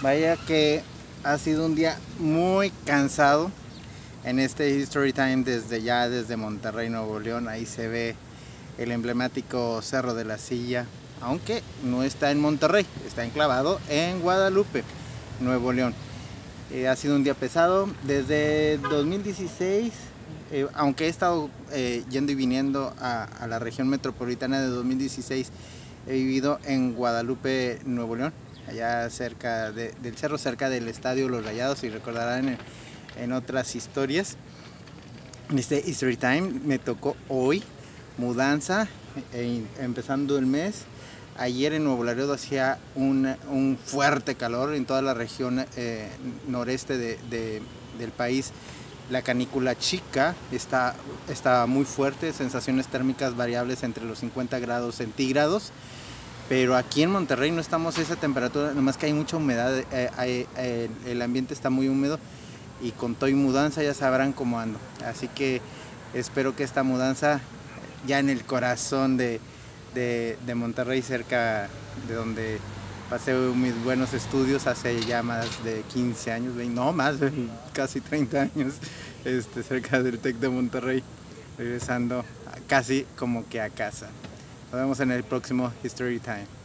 Vaya que ha sido un día muy cansado en este History Time desde Monterrey, Nuevo León. Ahí se ve el emblemático Cerro de la Silla, aunque no está en Monterrey, está enclavado en Guadalupe, Nuevo León. Ha sido un día pesado desde 2016, aunque he estado yendo y viniendo a la región metropolitana de 2016. He vivido en Guadalupe, Nuevo León, allá cerca del cerro, cerca del estadio Los Rayados, si recordarán en otras historias. En este History Time me tocó hoy mudanza, empezando el mes. Ayer en Nuevo Laredo hacía un fuerte calor en toda la región noreste del país. La canícula chica está muy fuerte, sensaciones térmicas variables entre los 50 grados centígrados. Pero aquí en Monterrey no estamos a esa temperatura, nomás que hay mucha humedad, el ambiente está muy húmedo y con todo y mudanza ya sabrán cómo ando. Así que espero que esta mudanza ya en el corazón de Monterrey, cerca de donde pasé mis buenos estudios hace ya más de 15 años, no más, casi 30 años, cerca del TEC de Monterrey, regresando casi como que a casa. Nos vemos en el próximo History Time.